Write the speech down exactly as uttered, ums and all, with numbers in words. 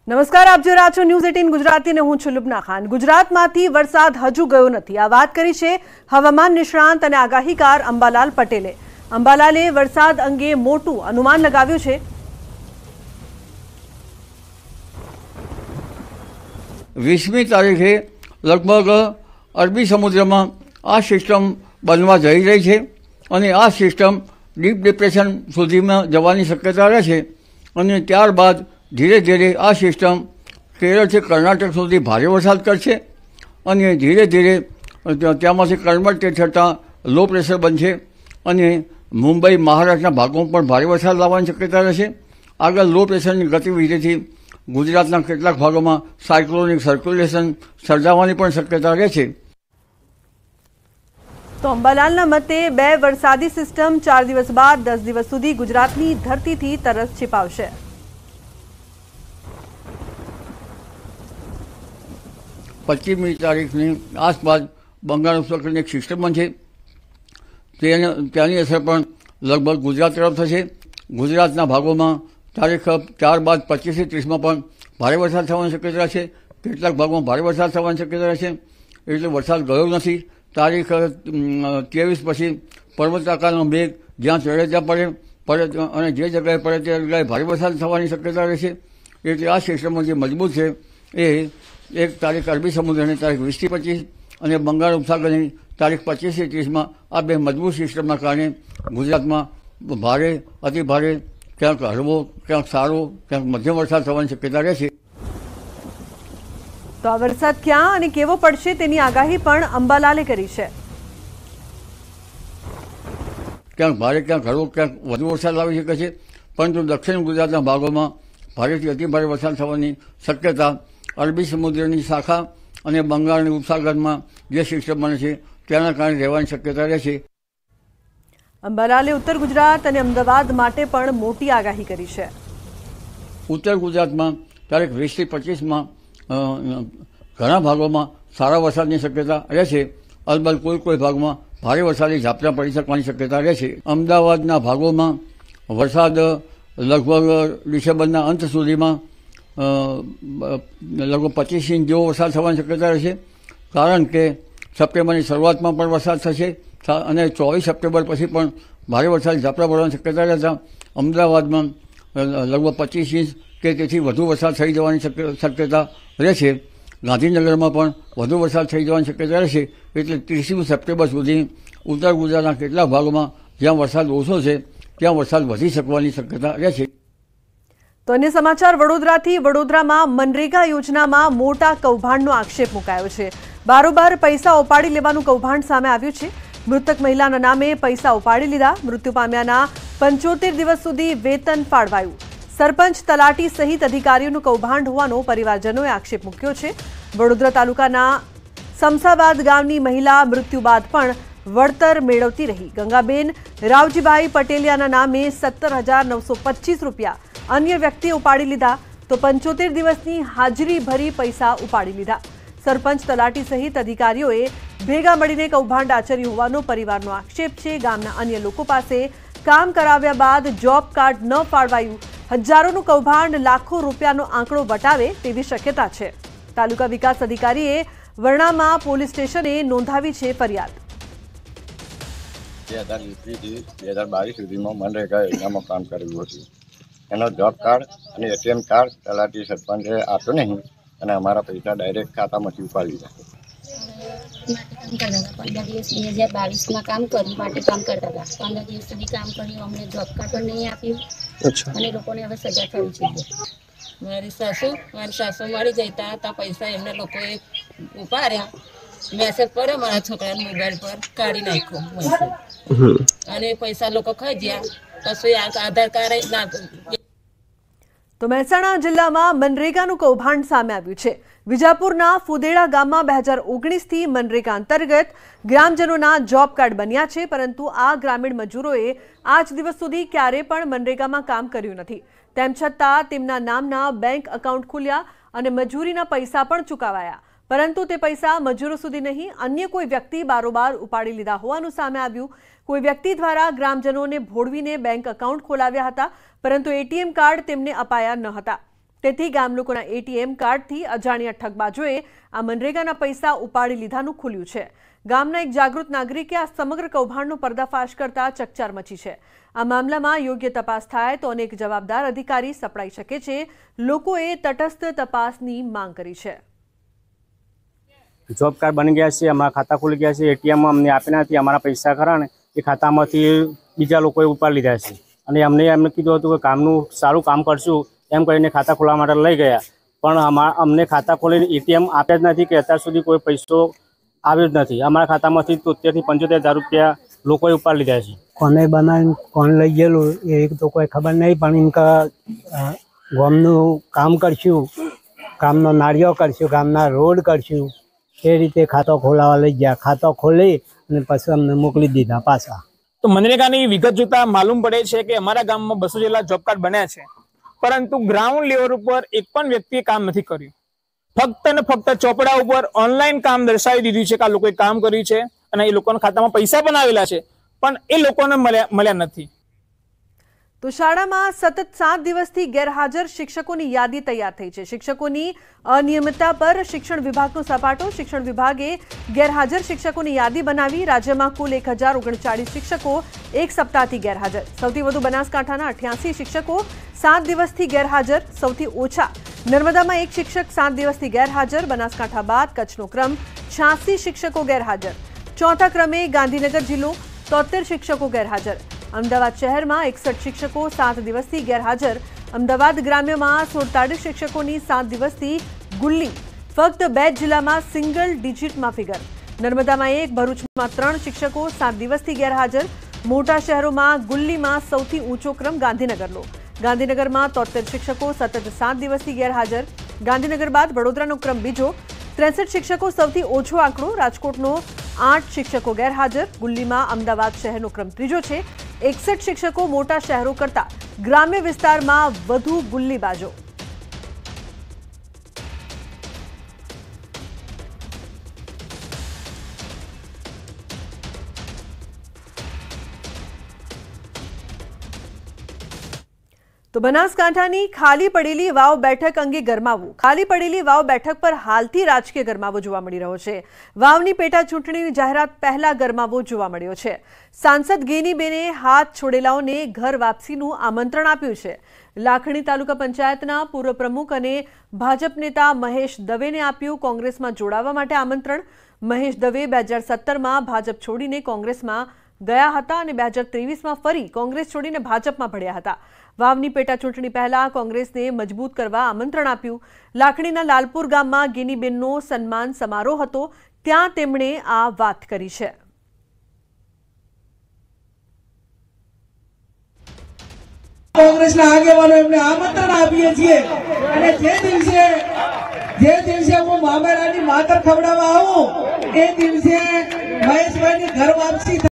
નમસ્કાર, આપ જોઈ રહ્યા છો ન્યૂઝ અઠ્ઠાવીસ ગુજરાતી અને હું છું લુબના ખાન। ગુજરાતમાંથી વરસાદ હજુ ગયો નથી, આ વાત કરી છે હવામાન નિષ્ણાંત અને આગાહીકાર અંબાલાલ પટેલે। અંબાલાલે વરસાદ અંગે મોટું અનુમાન લગાવ્યું છે। વીસમી તારીખે લગભગ અરબી સમુદ્રમાં આ સિસ્ટમ બનવા જઈ રહી છે અને આ સિસ્ટમ ડીપ ડિપ્રેશન સુધીમાં જવાની શક્યતા રહે છે અને ત્યારબાદ ધીરે ધીરે આ સિસ્ટમ કેરળથી કર્ણાટક સુધી ભારે વરસાદ કરશે અને ધીરે ધીરે ત્યાંમાંથી કન્વર્ટ થતાં લો પ્રેશર બનશે અને મુંબઈ મહારાષ્ટ્રના ભાગોમાં પણ ભારે વરસાદ લાવવાની શક્યતા રહેશે। આગળ લો પ્રેશરની ગતિવિધિથી ગુજરાતના કેટલાક ભાગોમાં સાયક્લોનિક સર્ક્યુલેશન સર્જાવાની પણ શક્યતા રહે છે। તો અંબાલાલના મતે બે વરસાદી સિસ્ટમ ચાર દિવસ બાદ દસ દિવસ સુધી ગુજરાતની ધરતીથી તરસ छिपावશે। પચીસમી તારીખની આસપાસ બંગાળ ઉપસાગરની એક સિસ્ટમ બનશે, તેને ત્યાંની અસર પણ લગભગ ગુજરાત તરફ થશે। ગુજરાતના ભાગોમાં તારીખ ચાર બાદ પચીસથી ત્રીસમાં પણ ભારે વરસાદ થવાની શક્યતા છે, કેટલાક ભાગમાં ભારે વરસાદ થવાની શક્યતા છે, એટલે વરસાદ ગયો નથી। તારીખ ત્રેવીસ પછી પર્વત આકારનો મેઘ જ્યાં ચડે ત્યાં પડે પડે અને જે જગ્યાએ પડે તે જગ્યાએ ભારે વરસાદ થવાની શક્યતા રહેશે। એટલે આ સિસ્ટમો જે મજબૂત છે એ એક તારીખ અરબી સમુદ્રની તારીખ વીસથી પચીસ અને બંગાળ ઉપસાગરની તારીખ પચીસથી ત્રીસમાં આ બે મજબૂત સિસ્ટમના કારણે ગુજરાતમાં ભારે અતિ ભારે ક્યાંક હળવો ક્યાંક સારો ક્યાંક મધ્યમ વરસાદ થવાની શક્યતા રહેશે। તો આ વરસાદ ક્યાં અને કેવો પડશે તેની આગાહી પણ અંબાલાલે કરી છે। ક્યાંક ભારે ક્યાંક હળવો ક્યાંક વધુ વરસાદ આવી શકે છે, પરંતુ દક્ષિણ ગુજરાતના ભાગોમાં ભારેથી અતિ ભારે વરસાદ થવાની શક્યતા અરબી સમુદ્રની શાખા અને બંગાળની ઉપસાગરમાં જે સિસ્ટમ બને છે તેના કારણે રહેવાની શક્યતા રહેશે। અંબાલાલે ઉત્તર ગુજરાત અને અમદાવાદ માટે પણ મોટી આગાહી કરી છે। ઉત્તર ગુજરાતમાં તારીખ વીસથી પચીસમાં ઘણા ભાગોમાં સારા વરસાદની શક્યતા રહેશે, અલબત્ત કોઈ કોઈ ભાગમાં ભારે વરસાદી ઝાપટા પડી શકવાની શક્યતા રહેશે। અમદાવાદના ભાગોમાં વરસાદ લગભગ ડિસેમ્બરના અંત સુધીમાં લગભગ પચીસ ઇંચ જેવો વરસાદ થવાની શક્યતા રહેશે, કારણ કે સપ્ટેમ્બરની શરૂઆતમાં પણ વરસાદ થશે અને ચોવીસ સપ્ટેમ્બર પછી પણ ભારે વરસાદ ઝાપટા પડવાની શક્યતા રહેતા અમદાવાદમાં લગભગ પચીસ ઇંચ કે તેથી વધુ વરસાદ થઈ જવાની શક્યતા રહેશે। ગાંધીનગરમાં પણ વધુ વરસાદ થઈ જવાની શક્યતા રહેશે, એટલે ત્રીસમી સપ્ટેમ્બર સુધી ઉત્તર ગુજરાતના કેટલાક ભાગોમાં જ્યાં વરસાદ ઓછો છે ત્યાં વરસાદ વધી શકવાની શક્યતા રહેશે। તો અન્ય સમાચાર વડોદરાથી। વડોદરામાં મનરેગા યોજનામાં મોટા કૌભાંડનો આક્ષેપ મુકાયો છે। બારોબાર પૈસા ઉપાડી લેવાનું કૌભાંડ સામે આવ્યું છે। મૃતક મહિલાના નામે પૈસા ઉપાડી લીધા, મૃત્યુ પામ્યાના પંચોતેર દિવસ સુધી વેતન ફાળવાયું। સરપંચ તલાટી સહિત અધિકારીઓનું કૌભાંડ હોવાનો પરિવારજનોએ આક્ષેપ મૂક્યો છે। વડોદરા તાલુકાના સમસાબાદ ગામની મહિલા મૃત્યુ બાદ પણ વળતર મેળવતી રહી। ગંગાબેન રાવજીભાઈ પટેલિયાના નામે સત્તર હજાર નવસો પચીસ રૂપિયા અન્ય વ્યક્તિએ ઉપાડી લીધા, તો પંચોતેર દિવસની હાજરી ભરી પૈસા ઉપાડી લીધા। સરપંચ તલાટી સહિત અધિકારીઓએ ભેગા મળીને કૌભાંડ આચર્યું હોવાનો પરિવારનો આક્ષેપ છે। ગામના અન્ય લોકો પાસે કામ કરાવ્યા બાદ જોબ કાર્ડ ન ફાળવાયું, હજારોનું કૌભાંડ લાખો રૂપિયાનો આંકડો વટાવે તેવી શક્યતા છે। તાલુકા વિકાસ અધિકારીએ વર્ણામાં પોલીસ સ્ટેશને નોંધાવી છે ફરિયાદ। બે હજાર વીસથી બે હજાર બાવીસ સુધીમાં મનરેગા યોજનામાં કામ કરેલું હતું, એનો જોબ કાર્ડ અને એટીએમ કાર્ડ તલાટી સરપંચે આપ્યો નહીં અને અમારા પૈસા ડાયરેક્ટ ખાતામાંથી ઉપાડી લીધા। પંદર દિવસ બે હજાર બાવીસમાં કામ કર્યું, માટે કામ કરતા હતા, પંદર દિવસ સુધી કામ કર્યું, અમને જોબ કાર્ડ પણ નહીં આપ્યું અને લોકોને હવે સજા થવી જોઈએ। મારી સાસુ મારી સાસુ મળી જતા હતા, પૈસા એમને લોકોએ ઉપાડ્યા, મેસેજ પડ્યો મારા છોકરાના મોબાઈલ પર, કાઢી નાખ્યો મેસેજ અને પૈસા લોકો ખાઈ ગયા, કશું આધાર કાર્ડ ના। તો મહેસાણા જિલ્લામાં મનરેગાનું કૌભાંડ સામે આવ્યું છે। વિજાપુરના ફુદેડા ગામમાં બે હજાર ઓગણીસથી મનરેગા અંતર્ગત ગ્રામજનોના જોબ કાર્ડ બન્યા છે, પરંતુ આ ગ્રામીણ મજૂરોએ આજ દિવસ સુધી ક્યારેય પણ મનરેગામાં કામ કર્યું નથી। તેમ છતાં તેમના નામના બેંક એકાઉન્ટ ખુલ્યા અને મજૂરીના પૈસા પણ ચૂકવાયા, પરંતુ તે પૈસા મજૂરો સુધી નહીં, અન્ય કોઈ વ્યક્તિ બારોબાર ઉપાડી લીધા હોવાનું સામે આવ્યું। કોઈ વ્યક્તિ દ્વારા ગ્રામજનોને ભોળવીને બેંક એકાઉન્ટ ખોલાવ્યા હતા, પરંતુ એટીએમ કાર્ડ તેમને અપાયા ન હતા। તેથી ગામ લોકોના એટીએમ કાર્ડથી અજાણ્યા ઠગબાજોએ આ મનરેગાના પૈસા ઉપાડી લીધાનું ખુલ્યું છે। ગામના એક જાગૃત નાગરિકે આ સમગ્ર કૌભાંડનો પર્દાફાશ કરતા ચકચાર મચી છે। આ મામલામાં યોગ્ય તપાસ થાય તો અનેક જવાબદાર અધિકારી સપડાઈ શકે છે। લોકોએ તટસ્થ તપાસની માંગ કરી છે। જોબ કાર્ડ બની ગયા છે, અમારા ખાતા ખુલી ગયા છે, એટીએમ અમને આપ્યા નથી, અમારા પૈસા ખરા ને એ ખાતામાંથી બીજા લોકોએ ઉપાડી લીધા છે અને અમને એમને કીધું હતું કે કામનું સારું કામ કરશું એમ કરીને ખાતા ખોલવા માટે લઈ ગયા, પણ અમને ખાતા ખોલીને એટીએમ આપ્યા જ નથી કે અત્યાર સુધી કોઈ પૈસો આવ્યો જ નથી। અમારા ખાતામાંથી તોતેરથી પંચોતેર હજાર રૂપિયા લોકોએ ઉપાડી લીધા છે। કોને બનાવીને કોણ લઈ ગયેલું એ તો કોઈ ખબર નહીં, પણ ઇનકા ગામનું કામ કરશું, ગામનો નાળિયો કરશું, ગામના રોડ કરશું, એ રીતે ખાતો ખોલાવા લઈ ગયા। ખાતો ખોલી અને પછી અમને મોકલી દીધા પાછા। તો મનરેગાની વિગત જોતા માલુમ પડે છે કે અમારા ગામમાં બસો જેટલા જોબ કાર્ડ બન્યા છે, પરંતુ ગ્રાઉન્ડ લેવલ ઉપર એક પણ વ્યક્તિએ કામ નથી કર્યું। ફક્ત ને ફક્ત ચોપડા ઉપર ઓનલાઈન કામ દર્શાવી દીધું છે કે આ લોકોએ કામ કર્યું છે અને એ લોકોના ખાતામાં પૈસા પણ આવેલા છે, પણ એ લોકોને મળ્યા મળ્યા નથી। તો શાળામાં સતત સાત દિવસથી ગેરહાજર શિક્ષકોની યાદી તૈયાર થઈ છે। શિક્ષકોની અનિયમિતતા પર શિક્ષણ વિભાગનો સપાટો। શિક્ષણ વિભાગે ગેરહાજર શિક્ષકોની યાદી બનાવી। રાજ્યમાં કુલ એક હજાર ઓગણચાળીસ શિક્ષકો એક સપ્તાહથી ગેરહાજર। સૌથી વધુ બનાસકાંઠાના અઠ્યાસી શિક્ષકો સાત દિવસથી ગેરહાજર, સૌથી ઓછા નર્મદામાં એક શિક્ષક સાત દિવસથી ગેરહાજર। બનાસકાંઠા બાદ કચ્છનો ક્રમ છ્યાસી શિક્ષકો ગેરહાજર। ચોથા ક્રમે ગાંધીનગર જિલ્લો તોતેર શિક્ષકો ગેરહાજર। અમદાવાદ શહેરમાં એકસઠ શિક્ષકો સાત દિવસથી ગેરહાજર। અમદાવાદ ગ્રામ્યમાં સુડતાલીસ શિક્ષકોની સાત દિવસથી ગુલ્લી। ફક્ત બે જિલ્લામાં સિંગલ ડિજિટમાં ફિગર। નર્મદામાં એક, ભરૂચમાં ત્રણ શિક્ષકો સાત દિવસથી ગેરહાજર। મોટા શહેરોમાં ગુલ્લીમાં સૌથી ઊંચો ક્રમ ગાંધીનગરનો। ગાંધીનગરમાં તોતેર શિક્ષકો સતત સાત દિવસથી ગેરહાજર। ગાંધીનગર બાદ વડોદરાનો ક્રમ બીજો, ત્રેસઠ શિક્ષકો સૌથી ઓછો આંકડો। રાજકોટનો આઠ શિક્ષકો ગેરહાજર। ગુલ્લીમાં અમદાવાદ શહેરનો ક્રમ ત્રીજો છે। એકસઠ શિક્ષકો મોટા શહેરો કરતા ગ્રામ્ય વિસ્તારમાં વધુ ગુલ્લીબાજો। તો બનાસકાંઠાની ખાલી પડેલી વાવ બેઠક અંગે ગરમાવો। ખાલી પડેલી વાવ બેઠક પર હાલથી રાજકીય ગરમાવો જોવા મળી રહ્યો છે। વાવની પેટા ચૂંટણીની જાહેરાત પહેલા ગરમાવો જોવા મળ્યો છે। સાંસદ ગેનીબેને હાથ છોડેલાઓને ઘર વાપસીનું આમંત્રણ આપ્યું છે। લાખણી તાલુકા પંચાયતના પૂર્વ પ્રમુખ અને ભાજપ નેતા મહેશ દવેને આપ્યું કોંગ્રેસમાં જોડાવા માટે આમંત્રણ। મહેશ દવે બે હજાર સત્તરમાં ભાજપ છોડીને કોંગ્રેસમાં ગયા હતા અને બે હજાર ત્રેવીસમાં ફરી કોંગ્રેસ છોડીને ભાજપમાં ભળ્યા હતા। વાવની પેટા ચૂંટણી પહેલા કોંગ્રેસને મજબૂત કરવા આમંત્રણ આપ્યું। લાખણીના લાલપુર ગામમાં ગેનીબેનનો સન્માન સમારોહ હતો, ત્યાં તેમણે આ વાત કરી છે। કોંગ્રેસના આગેવાનો એમને આમંત્રણ આપીએ છીએ અને જે દિવસે જે દિવસે હું મામેરાની માતર ખવડાવવા આવું એ દિવસે મહેશભાઈની ઘર વાપસી